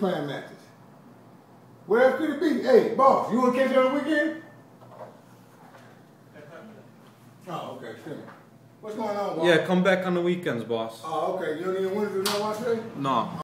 playing matches. Where else could it be? Hey, boss, you want to catch it on the weekend? Oh, okay, sure. What's going on, boss? Yeah, come back on the weekends, boss. Oh, okay. You don't even want to do no watch today? No.